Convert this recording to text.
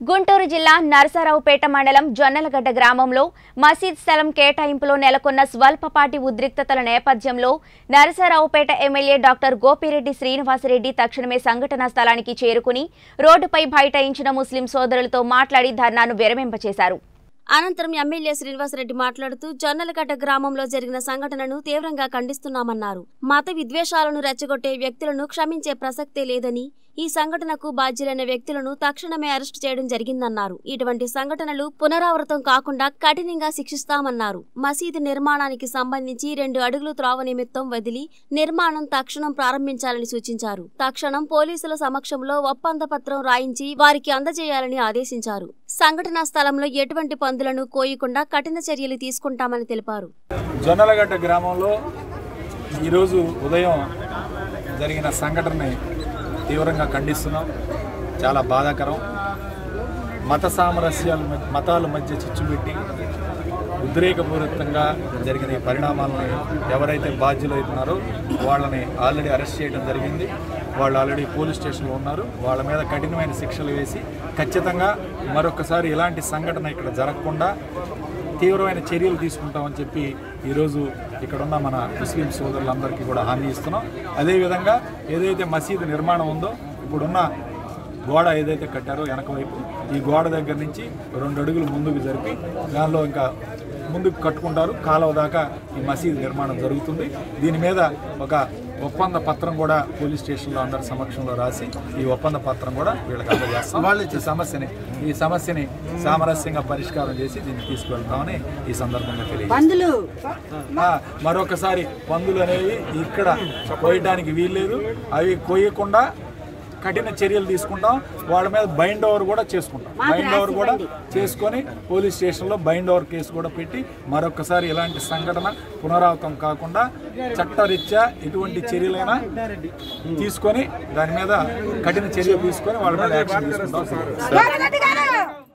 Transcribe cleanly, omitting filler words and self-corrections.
గుంటూరు జిల్లా నరసరావుపేట మండలం జొన్నలగడ్డ గ్రామంలో మసీద్ స్థలం కేటాయింపులో నెలకొన్న స్వల్పపాటి ఉద్రిక్తతల నేపథ్యంలో నరసరావుపేట ఎమ్మెల్యే డాక్టర్ గోపిరెడ్డి శ్రీనివాసరెడ్డి తక్షణమే సంఘటనా స్థలానికి చేరుకుని రోడ్డుపై బైఠాయించిన ముస్లిం సోదరులతో మాట్లాడి ధర్నాను విరమింపచేశారు. అనంతరం ఎమ్మెల్యే శ్రీనివాసరెడ్డి మాట్లాడుతూ జొన్నలగడ్డ గ్రామంలో జరిగిన సంఘటనను తీవ్రంగా ఖండిస్తున్నామన్నారు. మత విద్వేషాలను రెచ్చగొట్టే వ్యక్తులను క్షమించే ప్రసక్తే లేదని, ఈ సంఘటనకు బాధ్యులైన వ్యక్తులను తక్షణమే అరెస్టు చేయడం జరిగిందన్నారు. ఇటువంటి సంఘటనలు పునరావృతం కాకుండా కఠినంగా శిక్షిస్తామన్నారు. మసీదు నిర్మాణానికి సంబంధించి 2 అడుగులు త్రోవ నిమిత్తం వదిలి నిర్మాణం తక్షణం ప్రారంభించాలని సూచించారు. తక్షణం పోలీసుల సమక్షంలో ఒప్పంద పత్రం రాయించి వారికి అందజేయాలని ఆదేశించారు. సంఘటనా స్థలంలో ఎటువంటి పందులను కోయకుండా కఠిన చర్యలు తీసుకుంటామని తెలిపారు. జొన్నలగడ్డ గ్రామంలో ఈరోజు ఉదయం జరిగిన సంఘటనని తీవ్రంగా ఖండిస్తున్నాం. చాలా బాధాకరం. మత సామరస్యాలు మతాల మధ్య చిచ్చుపెట్టి ఉద్రేకపూరితంగా జరిగిన ఈ పరిణామాలను ఎవరైతే బాధ్యులవుతున్నారో వాళ్ళని ఆల్రెడీ అరెస్ట్ చేయడం జరిగింది. వాళ్ళు ఆల్రెడీ పోలీస్ స్టేషన్లో ఉన్నారు. వాళ్ళ మీద కఠినమైన శిక్షలు వేసి ఖచ్చితంగా మరొకసారి ఇలాంటి సంఘటన ఇక్కడ జరగకుండా తీవ్రమైన చర్యలు తీసుకుంటామని చెప్పి ఈరోజు ఇక్కడున్న మన ముస్లిం సోదరులందరికీ కూడా హామీ ఇస్తున్నాం. అదేవిధంగా ఏదైతే మసీదు నిర్మాణం ఉందో ఇప్పుడున్న గోడ ఏదైతే కట్టారో వెనక వైపు ఈ గోడ దగ్గర నుంచి 2 అడుగులు ముందుకు జరిపి దానిలో ఇంకా ముందుకు కట్టుకుంటారు. కాలువ దాకా ఈ మసీదు నిర్మాణం జరుగుతుంది. దీని మీద ఒక ఒప్పంద పత్రం కూడా పోలీస్ స్టేషన్లో అందరి సమక్షంలో రాసి ఈ ఒప్పంద పత్రం కూడా వీళ్ళకి అందజేస్తాం. ఈ సమస్యని సామరస్యంగా పరిష్కారం చేసి దీన్ని తీసుకువెళ్తామని ఈ సందర్భంగా తెలియజేస్తాం. మరొకసారి పందులు అనేవి ఇక్కడ కోయడానికి వీల్లేదు. అవి కోయకుండా కఠిన చర్యలు తీసుకుంటాం. వాళ్ళ మీద బైండ్ ఓవర్ కూడా చేసుకుంటాం. బైండ్ ఓవర్ కూడా చేసుకొని పోలీస్ స్టేషన్లో బైండ్ ఓవర్ కేసు కూడా పెట్టి మరొకసారి ఇలాంటి సంఘటన పునరావృతం కాకుండా చట్టరీత్యా ఎటువంటి చర్యలైనా తీసుకొని దాని మీద కఠిన చర్యలు తీసుకొని వాళ్ళ మీద యాక్షన్ తీసుకుంటాం.